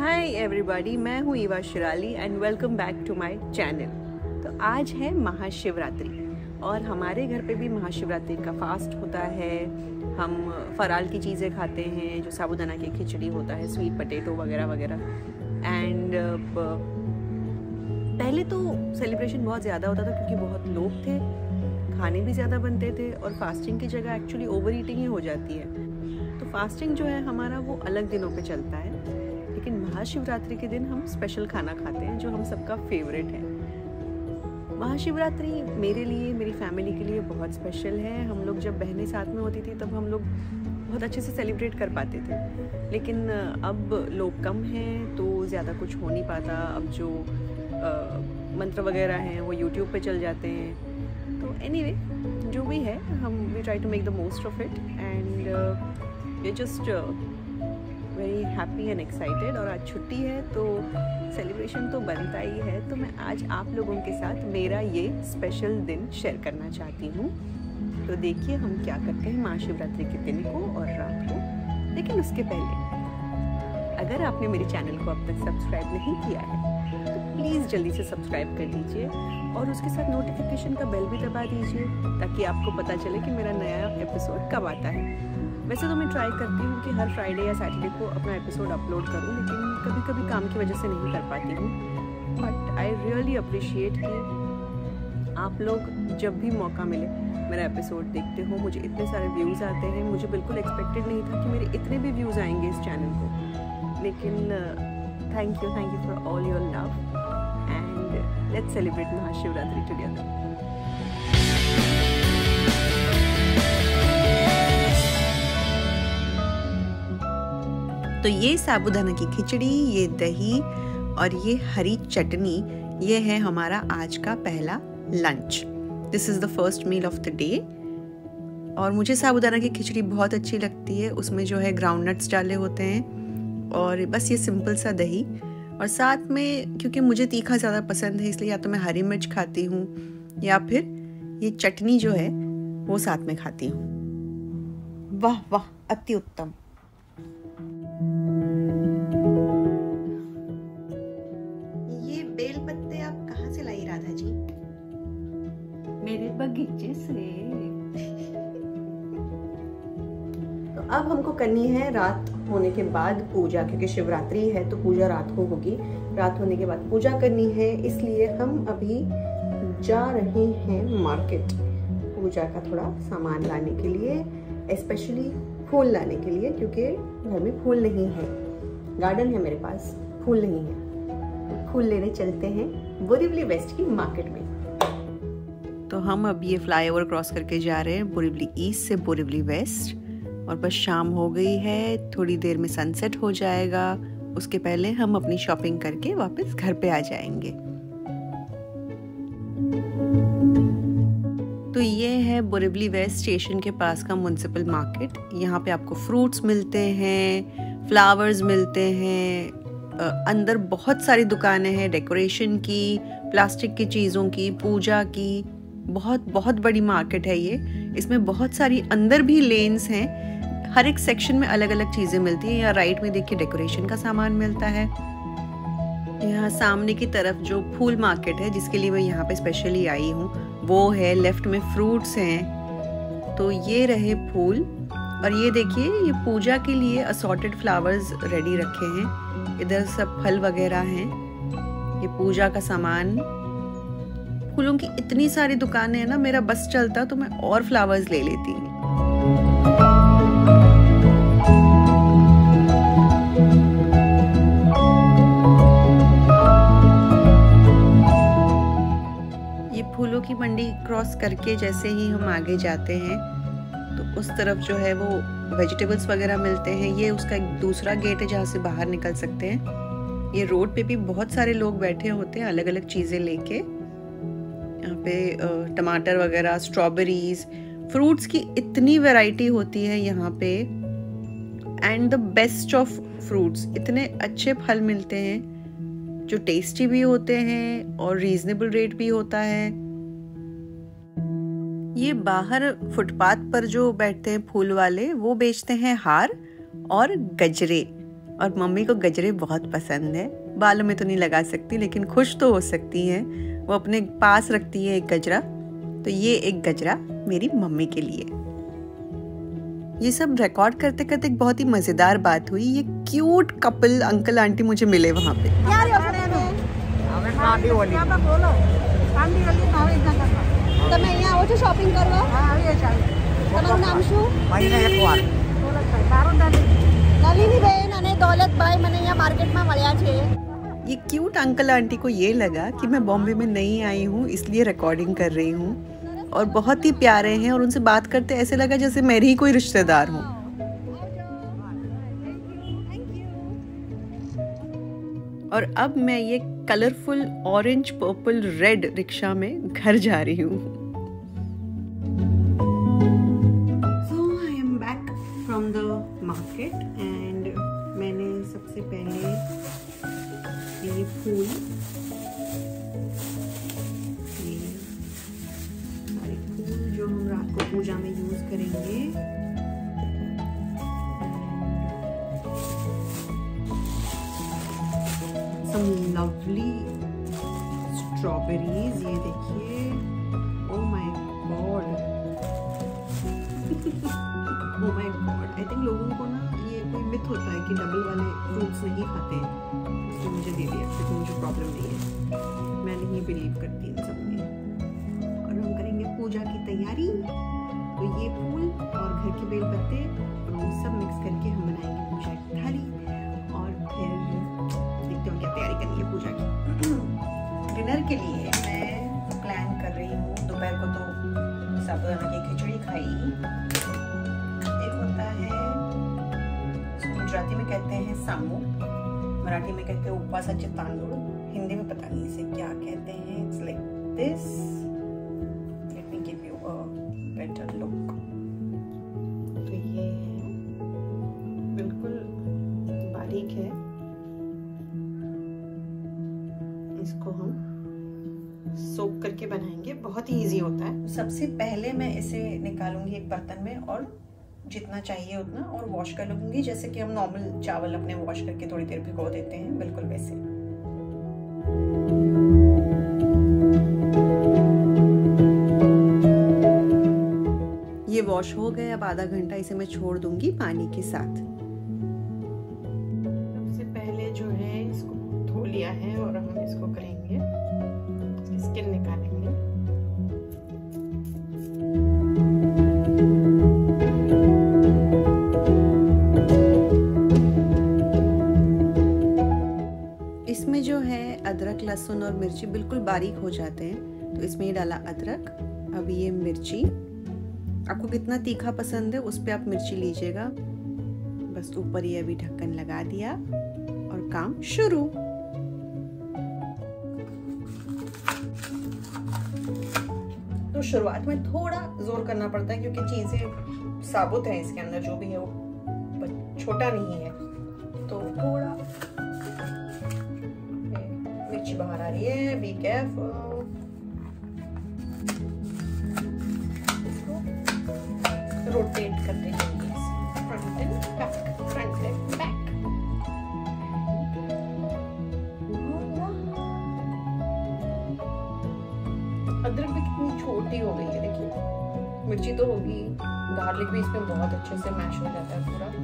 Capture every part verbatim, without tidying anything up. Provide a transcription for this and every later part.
हाय everybody, मैं हूँ Eva Shirali and welcome back to my channel. तो आज है महाशिवरात्रि और हमारे घर पे भी महाशिवरात्रि का फास्ट होता है। हम फराल की चीज़ें खाते हैं, जो साबूदाना की खिचड़ी होता है, स्वीट पोटैटो वगैरह वगैरह। एंड पहले तो सेलिब्रेशन बहुत ज़्यादा होता था क्योंकि बहुत लोग थे, खाने भी ज़्यादा बनते थे और फास्टिंग की जगह एक्चुअली ओवर ईटिंग ही हो जाती है। तो फास्टिंग जो है हमारा वो अलग दिनों पे चलता है, लेकिन महाशिवरात्रि के दिन हम स्पेशल खाना खाते हैं जो हम सबका फेवरेट है। महाशिवरात्रि मेरे लिए, मेरी फैमिली के लिए बहुत स्पेशल है। हम लोग जब बहनें साथ में होती थी तब हम लोग बहुत अच्छे से सेलिब्रेट कर पाते थे, लेकिन अब लोग कम हैं तो ज़्यादा कुछ हो नहीं पाता। अब जो आ, मंत्र वगैरह हैं वो यूट्यूब पे चल जाते हैं। तो एनीवे anyway, जो भी है हम we try to make the most of it and we just very happy and excited. और आज छुट्टी है तो सेलिब्रेशन तो बनता ही है। तो मैं आज आप लोगों के साथ मेरा ये स्पेशल दिन शेयर करना चाहती हूँ। तो देखिए हम क्या करते हैं महाशिवरात्रि के दिन को और रात को। लेकिन उसके पहले अगर आपने मेरे चैनल को अब तक सब्सक्राइब नहीं किया है तो प्लीज़ जल्दी से सब्सक्राइब कर दीजिए और उसके साथ नोटिफिकेशन का बेल भी दबा दीजिए ताकि आपको पता चले कि मेरा नया एपिसोड कब आता है। वैसे तो मैं ट्राई करती हूँ कि हर फ्राइडे या सैटरडे को अपना एपिसोड अपलोड करूँ, लेकिन कभी कभी काम की वजह से नहीं कर पाती हूँ। बट आई रियली अप्रिशिएट कि आप लोग जब भी मौका मिले मेरा एपिसोड देखते हो। मुझे इतने सारे व्यूज़ आते हैं, मुझे बिल्कुल एक्सपेक्टेड नहीं था कि मेरे इतने भी व्यूज़ आएंगे इस चैनल को। लेकिन thank you thank you for all your love and let's celebrate Mahashivratri together. तो ये साबूदाना की खिचड़ी, ये दही और ये हरी चटनी, ये है हमारा आज का पहला lunch. This is the first meal of the day. और मुझे साबूदाना की खिचड़ी बहुत अच्छी लगती है। उसमें जो है ग्राउंड नट्स डाले होते हैं और बस ये सिंपल सा दही, और साथ में क्योंकि मुझे तीखा ज़्यादा पसंद है इसलिए या तो मैं हरी मिर्च खाती हूँ या फिर ये चटनी जो है वो साथ में खाती हूँ। वाह वाह, अति उत्तम। ये बेल पत्ते आप कहाँ से लाई राधा जी? मेरे बगीचे से। तो अब हमको करनी है रात होने के बाद पूजा, क्योंकि शिवरात्रि है तो पूजा रात को होगी। रात होने के बाद पूजा करनी है, इसलिए हम अभी जा रहे हैं मार्केट पूजा का थोड़ा सामान लाने के लिए, स्पेशली फूल लाने के लिए, क्योंकि घर में फूल नहीं है। गार्डन है मेरे पास, फूल नहीं है। तो फूल लेने चलते हैं बोरीवली वेस्ट की मार्केट में। तो हम अब ये फ्लाईओवर क्रॉस करके जा रहे हैं बोरीवली ईस्ट से बोरीवली वेस्ट, और बस शाम हो गई है, थोड़ी देर में सनसेट हो जाएगा। उसके पहले हम अपनी शॉपिंग करके वापस घर पे आ जाएंगे। तो ये है बोरीवली वेस्ट स्टेशन के पास का म्युनिसिपल मार्केट। यहाँ पे आपको फ्रूट्स मिलते हैं, फ्लावर्स मिलते हैं, अंदर बहुत सारी दुकानें हैं डेकोरेशन की, प्लास्टिक की चीज़ों की, पूजा की। बहुत बहुत बड़ी मार्केट है ये। इसमें बहुत सारी अंदर भी लेन्स हैं, हर एक सेक्शन में अलग अलग चीज़ें मिलती हैं। यहाँ राइट में देखिए डेकोरेशन का सामान मिलता है। यहाँ सामने की तरफ जो फूल मार्केट है जिसके लिए मैं यहाँ पे स्पेशली आई हूँ वो है, लेफ्ट में फ्रूट्स हैं। तो ये रहे फूल, और ये देखिए ये पूजा के लिए असॉर्टेड फ्लावर्स रेडी रखे हैं। इधर सब फल वगैरह हैं, ये पूजा का सामान। फूलों की इतनी सारी दुकानें हैं ना, मेरा बस चलता तो मैं और फ्लावर्स ले लेती। ये फूलों की मंडी क्रॉस करके जैसे ही हम आगे जाते हैं तो उस तरफ जो है वो वेजिटेबल्स वगैरह मिलते हैं। ये उसका एक दूसरा गेट है जहाँ से बाहर निकल सकते हैं। ये रोड पे भी बहुत सारे लोग बैठे होते हैं अलग अलग चीज़ें लेके। यहाँ पे टमाटर वगैरह, स्ट्रॉबेरीज, फ्रूट्स की इतनी वैरायटी होती है यहाँ पे। And the best of fruits, इतने अच्छे फल मिलते हैं जो टेस्टी भी होते हैं और रीजनेबल रेट भी होता है। ये बाहर फुटपाथ पर जो बैठते हैं फूल वाले, वो बेचते हैं हार और गजरे। और मम्मी को गजरे बहुत पसंद है। बालों में तो नहीं लगा सकती लेकिन खुश तो हो सकती हैं। वो अपने पास रखती है एक गजरा, तो ये एक गजरा मेरी मम्मी के लिए। ये सब रिकॉर्ड करते करते एक बहुत ही मजेदार बात हुई। ये क्यूट कपल अंकल आंटी मुझे मिले वहाँ पे। તમે અહીંયા આવો છો શોપિંગ કરવા? હા, આવીએ છીએ. તમારું નામ શું? મહિને એકવાર. મારું નલિનીબેન અને દौलतભાઈ મને અહીંયા માર્કેટમાં મળ્યા છે. ये क्यूट अंकल आंटी को ये लगा कि मैं बॉम्बे में नहीं आई हूँ इसलिए रिकॉर्डिंग कर रही हूँ, और बहुत ही प्यारे हैं और उनसे बात करते ऐसे लगा जैसे मेरी ही कोई रिश्तेदार हूँ। और अब मैं ये colourful orange purple red rickshaw में घर जा रही हूँ। So I am back from the market and मैंने सबसे पहले ये फूल, ये सारे फूल जो हम रात को पूजा में यूज करेंगे, some lovely strawberries, ये देखिए, oh my god, oh my god, I think लोगों को ना ये कोई मिथ होता है कि डबल वाले फ्रूट्स नहीं खाते हैं, तो मुझे दे दिया क्योंकि मुझे प्रॉब्लम नहीं है, मैं नहीं बिलीव करती इन सब में। और हम करेंगे पूजा की तैयारी, तो ये फूल और घर के बेल पत्ते और वो सब मिक्स करके हम बनाएंगे पूजा की थाली, और फिर देखते हो क्या तैयारी करनी है पूजा की। डिनर के लिए मैं प्लान कर रही हूँ, दोपहर को तो साबूदाना की खिचड़ी खाई, एक होता है गुजराती में कहते हैं सामू, मराठी में कहते हैं उपवासाचे तांदूळ, हिंदी में पता नहीं इसे क्या कहते हैं। It's like this, let me give you a better look. तो ये बिल्कुल बारीक है, इसको हम सोक करके बनाएंगे, बहुत ही इजी होता है। सबसे पहले मैं इसे निकालूंगी एक बर्तन में और जितना चाहिए उतना, और वॉश कर लूंगी जैसे कि हम नॉर्मल चावल अपने वॉश करके थोड़ी देर भिगो देते हैं, बिल्कुल वैसे। ये वॉश हो गए, अब आधा घंटा इसे मैं छोड़ दूंगी पानी के साथ। सबसे पहले जो है इसको धो लिया है और हम इसको करेंगे स्किन निकालेंगे। इसमें जो है अदरक लहसुन और मिर्ची बिल्कुल बारीक हो जाते हैं, तो इसमें ये डाला अदरक, अब ये मिर्ची, आपको कितना तीखा पसंद है उस पे आप मिर्ची लीजिएगा। बस ऊपर ये अभी ढक्कन लगा दिया और काम शुरू। तो शुरुआत में थोड़ा जोर करना पड़ता है क्योंकि चीजें साबुत है, इसके अंदर जो भी है वो छोटा नहीं है, तो थोड़ा मिर्ची बाहर आ रही है, बी केयरफुल। रोटेट करते जाएंगे front and back, front and back. अदरक भी कितनी छोटी हो गई है, देखिए, मिर्ची तो होगी, गार्लिक भी इसमें बहुत अच्छे से मैश हो जाता है पूरा।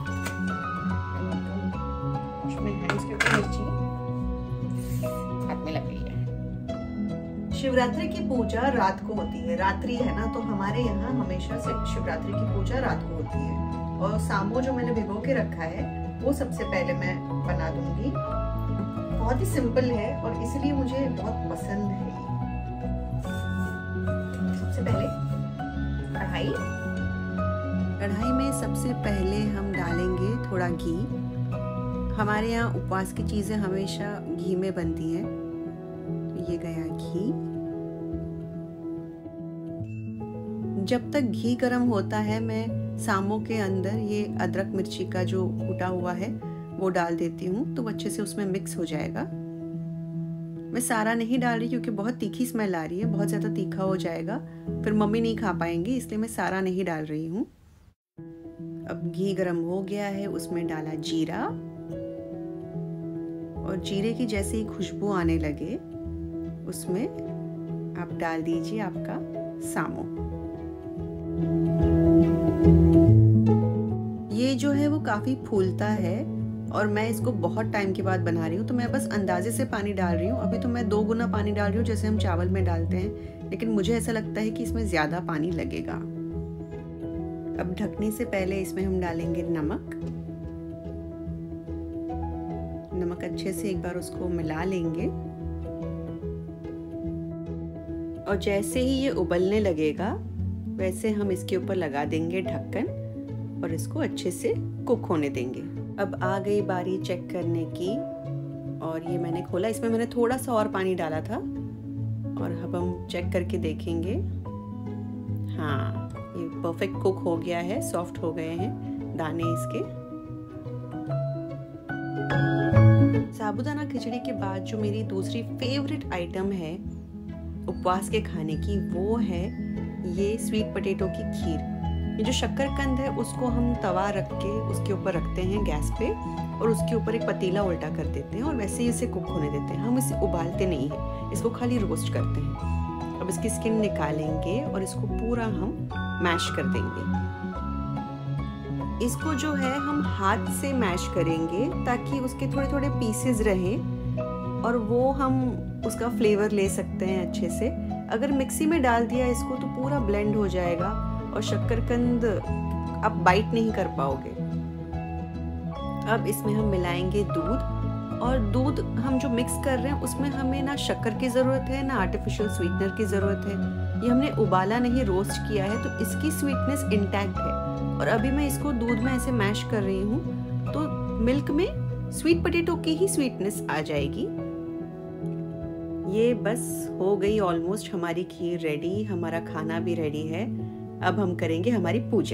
उसमें हैंड्स के ऊपर मिर्ची हाथ में लग गई है। शिवरात्रि की पूजा रात को होती है, रात्रि है ना, तो हमारे यहाँ हमेशा से शिवरात्रि की पूजा रात को होती है। और सामो जो मैंने भिगो के रखा है वो सबसे पहले मैं बना दूंगी। बहुत ही सिंपल है और इसलिए मुझे बहुत पसंद है। सबसे पहले कढ़ाई, कढ़ाई में सबसे पहले हम डालेंगे थोड़ा घी। हमारे यहाँ उपवास की चीजें हमेशा घी में बनती हैं, तो ये गया घी। जब तक घी गर्म होता है मैं सामो के अंदर ये अदरक मिर्ची का जो कूटा हुआ है वो डाल देती हूँ, तो अच्छे से उसमें मिक्स हो जाएगा। मैं सारा नहीं डाल रही क्योंकि बहुत तीखी स्मेल आ रही है, बहुत ज़्यादा तीखा हो जाएगा, फिर मम्मी नहीं खा पाएंगी, इसलिए मैं सारा नहीं डाल रही हूँ। अब घी गर्म हो गया है, उसमें डाला जीरा, और जीरे की जैसे ही खुशबू आने लगे उसमें आप डाल दीजिए आपका सामो। ये जो है वो काफ़ी फूलता है और मैं इसको बहुत टाइम के बाद बना रही हूँ, तो मैं बस अंदाजे से पानी डाल रही हूँ। अभी तो मैं दो गुना पानी डाल रही हूँ जैसे हम चावल में डालते हैं, लेकिन मुझे ऐसा लगता है कि इसमें ज़्यादा पानी लगेगा। अब ढकने से पहले इसमें हम डालेंगे नमक। नमक अच्छे से एक बार उसको मिला लेंगे और जैसे ही ये उबलने लगेगा वैसे हम इसके ऊपर लगा देंगे ढक्कन और इसको अच्छे से कुक होने देंगे। अब आ गई बारी चेक करने की और ये मैंने खोला, इसमें मैंने थोड़ा सा और पानी डाला था और अब हम चेक करके देखेंगे। हाँ, ये परफेक्ट कुक हो गया है, सॉफ्ट हो गए हैं दाने इसके। साबूदाना खिचड़ी के बाद जो मेरी दूसरी फेवरेट आइटम है उपवास के खाने की, वो है ये स्वीट पोटैटो की खीर। ये जो शक्करकंद है उसको हम तवा रख के उसके ऊपर रखते हैं गैस पे और उसके ऊपर एक पतीला उल्टा कर देते हैं और वैसे ही इसे कुक होने देते हैं। हम इसे उबालते नहीं है, इसको खाली रोस्ट करते हैं। अब इसकी स्किन निकालेंगे और इसको पूरा हम मैश कर देंगे। इसको जो है हम हाथ से मैश करेंगे ताकि उसके थोड़े थोड़े पीसेस रहें और वो हम उसका फ्लेवर ले सकते हैं अच्छे से। अगर मिक्सी में डाल दिया इसको तो पूरा ब्लेंड हो जाएगा और शक्करकंद आप बाइट नहीं कर पाओगे। अब इसमें हम मिलाएंगे दूध और दूध हम जो मिक्स कर रहे हैं उसमें हमें ना शक्कर की ज़रूरत है ना आर्टिफिशियल स्वीटनर की ज़रूरत है। ये हमने उबाला नहीं रोस्ट किया है तो इसकी स्वीटनेस इंटैक्ट है। और अभी मैं इसको दूध में ऐसे मैश कर रही हूँ तो मिल्क में स्वीट पोटैटो की ही स्वीटनेस आ जाएगी। ये बस हो गई ऑलमोस्ट हमारी खीर रेडी, हमारा खाना भी रेडी है। अब हम करेंगे हमारी पूजा।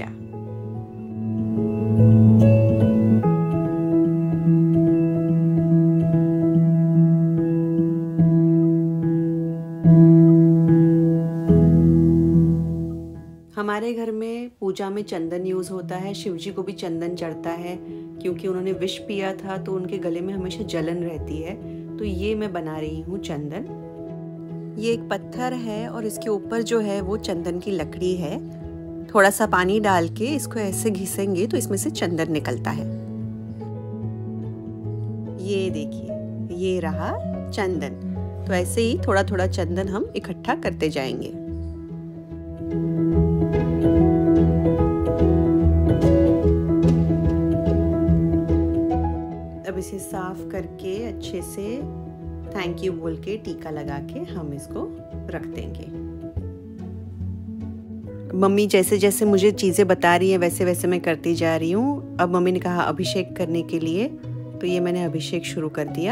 हमारे घर में पूजा में चंदन यूज होता है, शिव जी को भी चंदन चढ़ता है क्योंकि उन्होंने विष पिया था तो उनके गले में हमेशा जलन रहती है। तो ये मैं बना रही हूँ चंदन। ये एक पत्थर है और इसके ऊपर जो है वो चंदन की लकड़ी है। थोड़ा सा पानी डाल के इसको ऐसे घिसेंगे तो इसमें से चंदन निकलता है। ये देखिए, ये रहा चंदन। तो ऐसे ही थोड़ा थोड़ा चंदन हम इकट्ठा करते जाएंगे। अब इसे साफ करके अच्छे से थैंक यू बोल के टीका लगा के हम इसको रख देंगे। मम्मी जैसे जैसे मुझे चीज़ें बता रही हैं वैसे वैसे मैं करती जा रही हूँ। अब मम्मी ने कहा अभिषेक करने के लिए, तो ये मैंने अभिषेक शुरू कर दिया।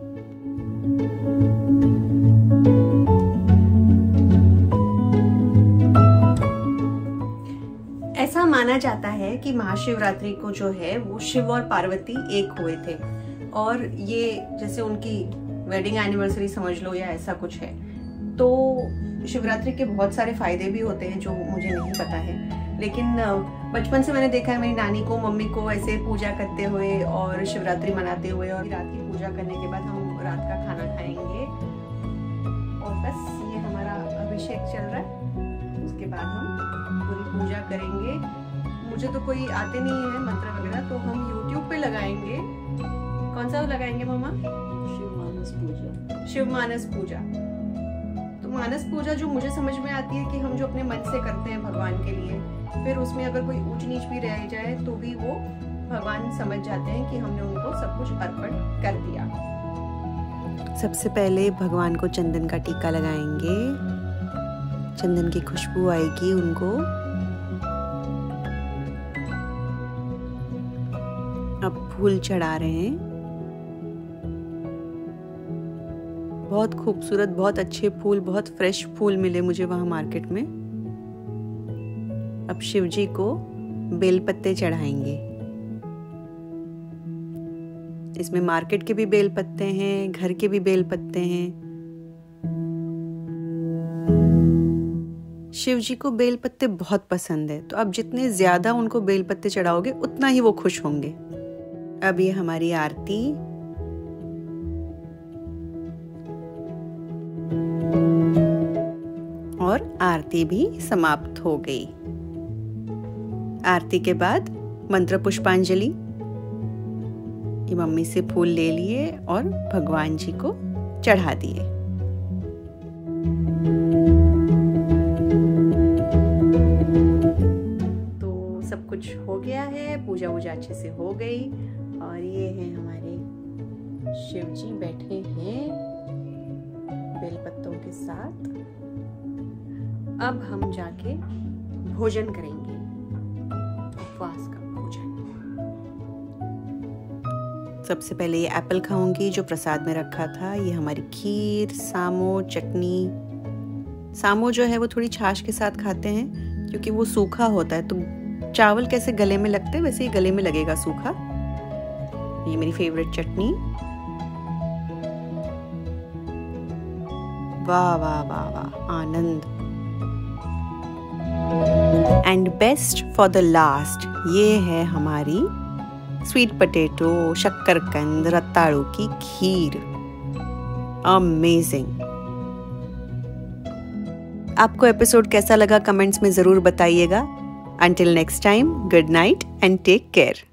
ऐसा माना जाता है कि महाशिवरात्रि को जो है वो शिव और पार्वती एक हुए थे और ये जैसे उनकी वेडिंग एनिवर्सरी समझ लो या ऐसा कुछ है। तो शिवरात्रि के बहुत सारे फायदे भी होते हैं जो मुझे नहीं पता है, लेकिन बचपन से मैंने देखा है मेरी नानी को मम्मी को ऐसे पूजा करते हुए और शिवरात्रि मनाते हुए। और रात की पूजा करने के बाद हम रात का खाना खाएंगे और बस ये हमारा अभिषेक चल रहा है। उसके बाद हम पूरी पूजा करेंगे। मुझे तो कोई आते नहीं है मंत्र वगैरह, तो हम यूट्यूब पे लगाएंगे। कौन सा लगाएंगे मामा? शिव मानस पूजा। शिव मानस पूजा। तो मानस पूजा जो मुझे समझ में आती है कि हम जो अपने मन से करते हैं भगवान के लिए, फिर उसमें अगर कोई ऊंच नीच भी रह जाए तो भी वो भगवान समझ जाते हैं कि हमने उनको सब कुछ अर्पण कर दिया। सबसे पहले भगवान को चंदन का टीका लगाएंगे। चंदन की खुशबू आएगी उनको। अब फूल चढ़ा रहे हैं। बहुत खूबसूरत, बहुत अच्छे फूल, बहुत फ्रेश फूल मिले मुझे वहां मार्केट में। अब शिव जी को बेलपत्ते चढ़ाएंगे। इसमें मार्केट के भी बेलपत्ते हैं, घर के भी बेलपत्ते हैं। शिव जी को बेलपत्ते बहुत पसंद है, तो अब जितने ज्यादा उनको बेलपत्ते चढ़ाओगे उतना ही वो खुश होंगे। अब ये हमारी आरती। और आरती भी समाप्त हो गई। आरती के बाद मंत्र पुष्पांजलि। ये मम्मी से फूल ले लिए और भगवान जी को चढ़ा दिए। तो सब कुछ हो गया है, पूजा वूजा अच्छे से हो गई और ये है हमारे शिव जी बैठे हैं बेलपत्तों के साथ। अब हम जाके भोजन करेंगे, उपवास का भोजन। सबसे पहले ये एप्पल खाऊंगी जो प्रसाद में रखा था। ये हमारी खीर, सामो, चटनी। सामो जो है वो थोड़ी छाछ के साथ खाते हैं क्योंकि वो सूखा होता है, तो चावल कैसे गले में लगते हैं वैसे ही गले में लगेगा सूखा। ये मेरी फेवरेट चटनी। वाह वाह वाह वाह, आनंद। And best for the last, ये है हमारी स्वीट पोटैटो, शक्करकंद, रताड़ू की खीर। अमेजिंग। आपको एपिसोड कैसा लगा कमेंट्स में जरूर बताइएगा। Until next time, good night and take care.